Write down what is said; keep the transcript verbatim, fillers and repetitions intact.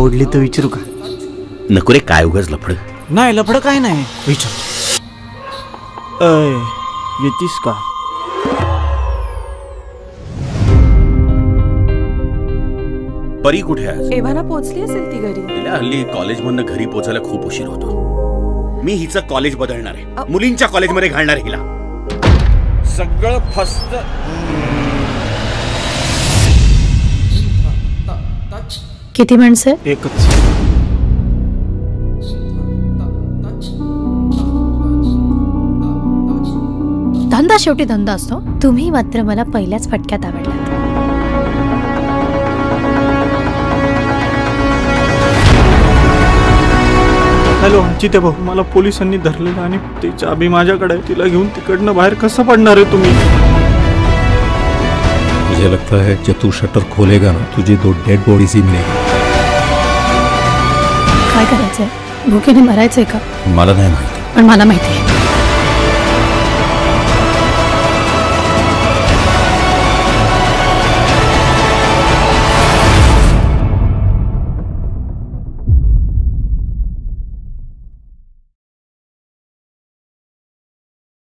आवडली तर विचारू का? नको रे, काय उगाच लफड. नाही लफड काय नाही, विचार. अय येतीस का? परी कुठे आहे? एव्हाना पोहोचली असेल ती घरी. तिला हल्ली कॉलेजमधनं घरी पोहोचायला खूप उशीर होतो. मी हिचं कॉलेज बदलणार आहे, मुलींच्या कॉलेजमध्ये घालणार हिला. सगळं फस्त. किती माणसं? एकच. धंदा शेवटी धंदा असतो. तुम्ही मात्र मला पहिल्याच फटक्यात आवडलात. हॅलो चिते भाऊ, मला पोलिसांनी धरलेलं आणि ती चाबी माझ्याकडे आहे. तिला घेऊन तिकडनं बाहेर कसं पडणार आहे तुम्ही? मुझे लगता है जब तू शटर खोलेगा ना, तुझे दो डेड बॉडीज ही मिलेगी. काय करायचंय? भुकेने मरायचंय का? मला नाही माहिती, पण मला माहिती आहे.